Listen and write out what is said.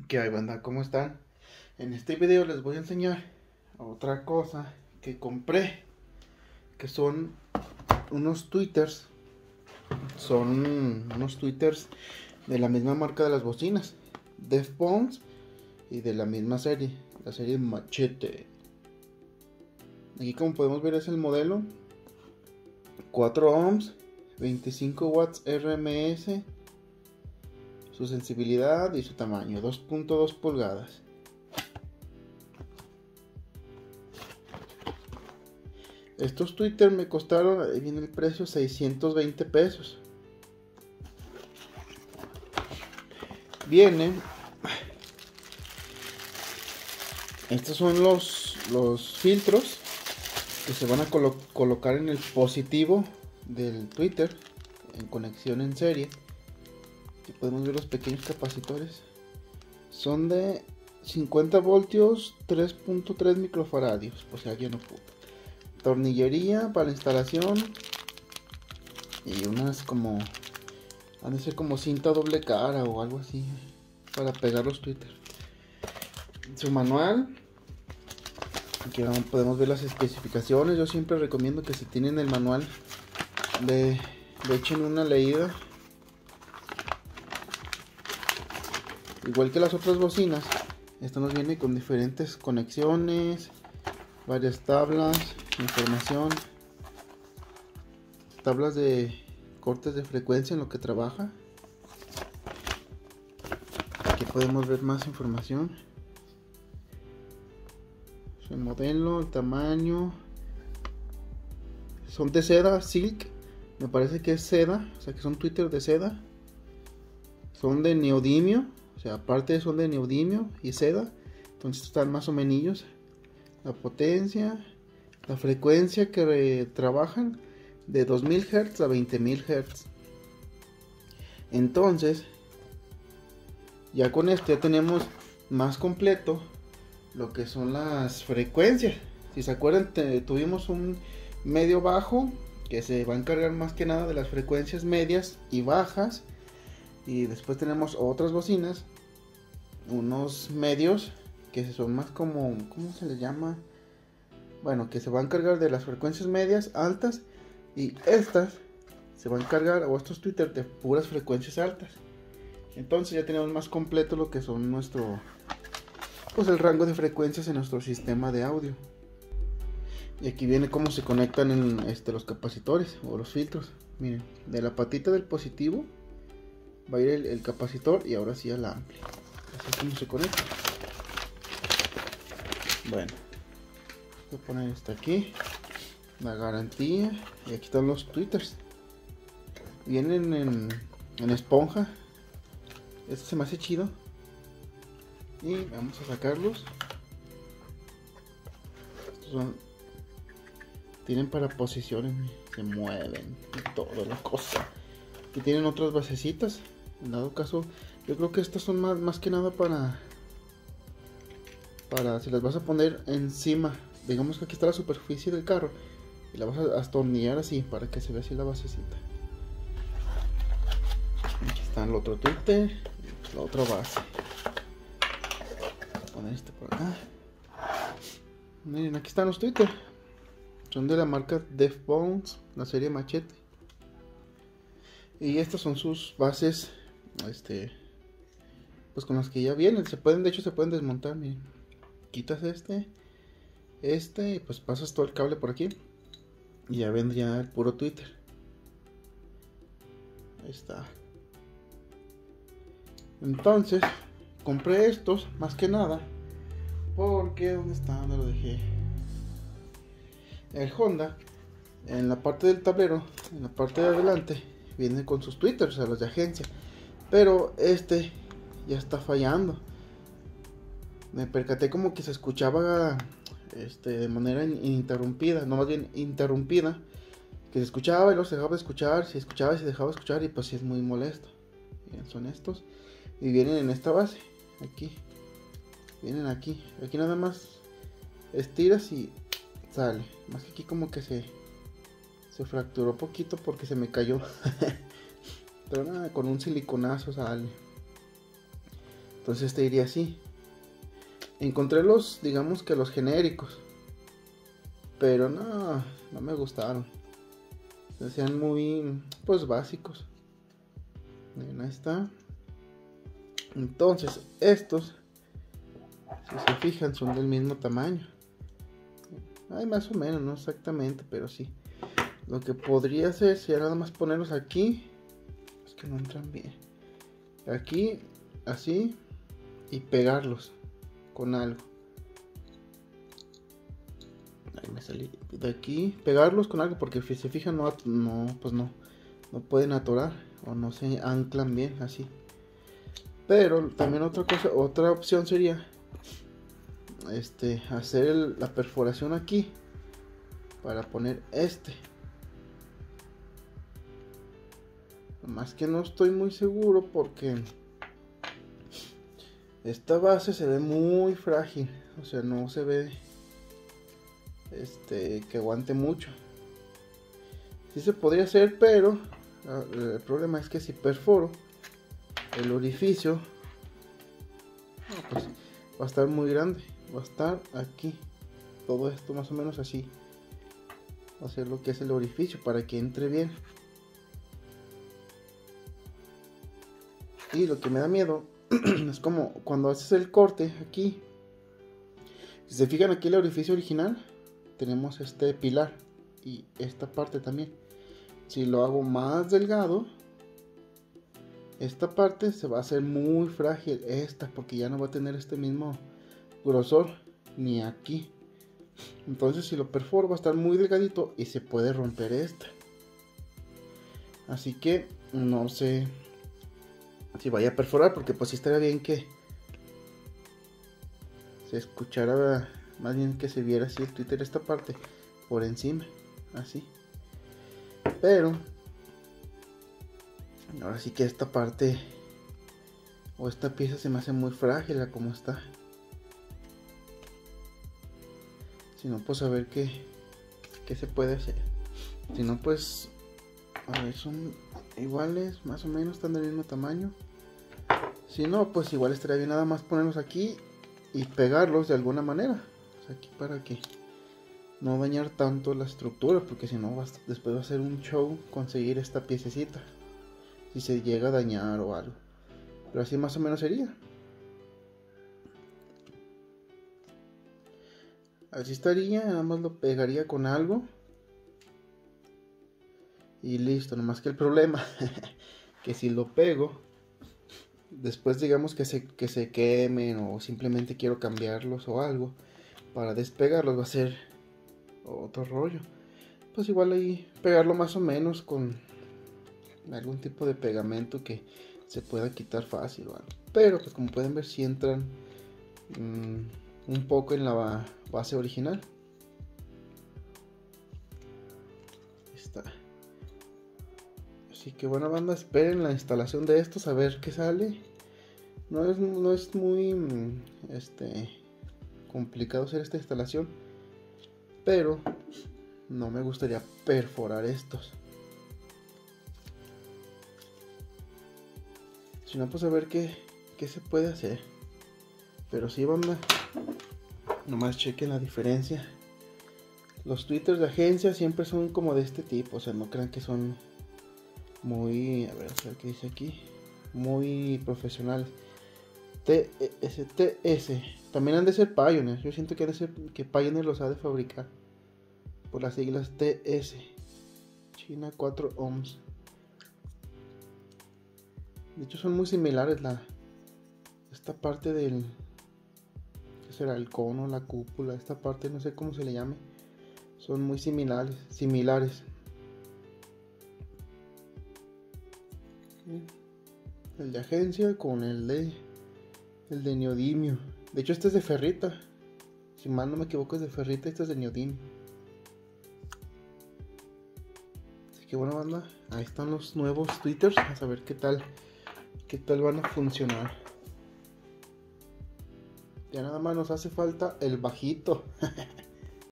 ¿Qué hay, banda? ¿Cómo están? En este video les voy a enseñar otra cosa que compré, que son unos tweeters. Son unos tweeters de la misma marca de las bocinas, Deftones, y de la misma serie, la serie Machete. Aquí, como podemos ver, es el modelo 4 ohms, 25 watts RMS, su sensibilidad y su tamaño, 2.2 pulgadas. Estos tweeters me costaron, ahí viene el precio, 620 pesos. Vienen, estos son los filtros que se van a colocar en el positivo del tweeter en conexión en serie. Aquí podemos ver los pequeños capacitores. Son de 50 voltios, 3.3 microfaradios, por si alguien no pudo. Tornillería para la instalación y unas como, han de ser como cinta doble cara o algo así para pegar los tweeters. Su manual, aquí podemos ver las especificaciones. Yo siempre recomiendo que si tienen el manual le echen una leída. Igual que las otras bocinas, esta nos viene con diferentes conexiones, varias tablas, información, tablas de cortes de frecuencia en lo que trabaja. Aquí podemos ver más información, el modelo, el tamaño. Son de seda, silk, me parece que es seda, o sea que son tweeters de seda. Son de neodimio, o sea, aparte son de neodimio y seda, entonces están más o menos. La potencia, la frecuencia que trabajan, de 2000 Hz a 20000 Hz. Entonces, ya con esto ya tenemos más completo lo que son las frecuencias. Si se acuerdan, tuvimos un medio bajo que se va a encargar más que nada de las frecuencias medias y bajas. Y después tenemos otras bocinas, unos medios que son más como, ¿cómo se les llama? Bueno, que se va a encargar de las frecuencias medias, altas, y estas se va a encargar, o estos tweeters, de puras frecuencias altas. Entonces ya tenemos más completo lo que son nuestro, pues el rango de frecuencias en nuestro sistema de audio. Y aquí viene cómo se conectan en los capacitores o los filtros. Miren, de la patita del positivo va a ir el capacitor y ahora sí al ampli. Así es como se conecta. Bueno, voy a poner esto aquí, la garantía, y aquí están los tweeters. Vienen en esponja. Esto se me hace chido. Y vamos a sacarlos. Estos son, tienen para posiciones, se mueven y toda la cosa. Aquí tienen otras basecitas. En dado caso, yo creo que estas son más que nada para si las vas a poner encima. Digamos que aquí está la superficie del carro y la vas a atornillar así para que se vea así la basecita. Aquí está el otro tweeter y la otra base. Voy a poner este por acá. Miren, aquí están los tweeters. Son de la marca Deftones, la serie Machete. Y estas son sus bases, pues con las que ya vienen. De hecho se pueden desmontar. Miren. Quitas y pues pasas todo el cable por aquí y ya vendría el puro tweeter. Ahí está. Entonces compré estos más que nada porque, ¿dónde está? ¿Dónde lo dejé? El Honda, en la parte del tablero, en la parte de adelante, viene con sus tweeters, o sea, los de agencia, pero ya está fallando. Me percaté como que se escuchaba de manera ininterrumpida, no, más bien interrumpida, que se escuchaba y luego se dejaba de escuchar, se escuchaba y se dejaba de escuchar, y pues sí es muy molesto. Bien, son estos y vienen en esta base, aquí vienen aquí nada más estiras y sale, más que aquí como que se fracturó poquito porque se me cayó. Pero nada, con un siliconazo sale. Entonces este iría así. Encontré los, digamos que los genéricos, pero no me gustaron. Se hacían muy, pues, básicos. Bien, ahí está. Entonces estos, si se fijan, son del mismo tamaño. Hay más o menos, no exactamente, pero sí. Lo que podría hacer sería nada más ponerlos aquí. Es que no entran bien. Aquí, así. Y pegarlos con algo. Ahí me salí de aquí. Pegarlos con algo, porque si se fijan, no pueden atorar. O no se anclan bien, así. Pero también otra opción sería hacer la perforación aquí para poner más que no estoy muy seguro porque esta base se ve muy frágil, o sea, no se ve que aguante mucho. Sí se podría hacer, pero el problema es que si perforo el orificio, pues va a estar muy grande. Va a estar aquí, todo esto más o menos así. Va a ser lo que es el orificio para que entre bien. Y lo que me da miedo es como cuando haces el corte aquí. Si se fijan aquí el orificio original, tenemos este pilar y esta parte también. Si lo hago más delgado, esta parte se va a hacer muy frágil, porque ya no va a tener este mismo grosor ni aquí. Entonces si lo perforo va a estar muy delgadito y se puede romper esta. Así que no sé si vaya a perforar, porque pues sí estaría bien que se escuchara, más bien que se viera así el Twitter, esta parte por encima, así. Pero ahora sí que esta parte o esta pieza se me hace muy frágil a como está. Si no, pues a ver qué se puede hacer. Si no, pues a ver, son iguales, más o menos, están del mismo tamaño. Si no, pues igual estaría bien nada más ponerlos aquí y pegarlos de alguna manera, o sea, aquí, para que no dañar tanto la estructura, porque si no después va a ser un show conseguir esta piececita si se llega a dañar o algo. Pero así más o menos sería. Así estaría, nada más lo pegaría con algo y listo. Nomás que el problema que si lo pego, después digamos que se quemen, o simplemente quiero cambiarlos o algo para despegarlos, va a ser otro rollo. Pues igual ahí pegarlo más o menos con algún tipo de pegamento que se pueda quitar fácil o algo. Pero pues como pueden ver, si entran un poco en la base original. Está. Así que bueno, banda, esperen la instalación de estos a ver qué sale. No es muy complicado hacer esta instalación, pero no me gustaría perforar estos. Si no, pues a ver qué se puede hacer. Pero sí, banda, nomás chequen la diferencia. Los twitters de agencia siempre son como de este tipo, o sea, no crean que son muy, a ver qué dice aquí, muy profesionales. TS, también han de ser Pioneer. Yo siento que Pioneer los ha de fabricar por las siglas TS, China 4 ohms. De hecho son muy similares esta parte del, ¿qué será? El cono, la cúpula, esta parte no sé cómo se le llame. Son muy similares. El de agencia con el de neodimio. De hecho este es de ferrita. Si mal no me equivoco es de ferrita, este es de neodimio. Así que bueno, banda, ahí están los nuevos twitters. A saber qué tal van a funcionar. Ya nada más nos hace falta el bajito.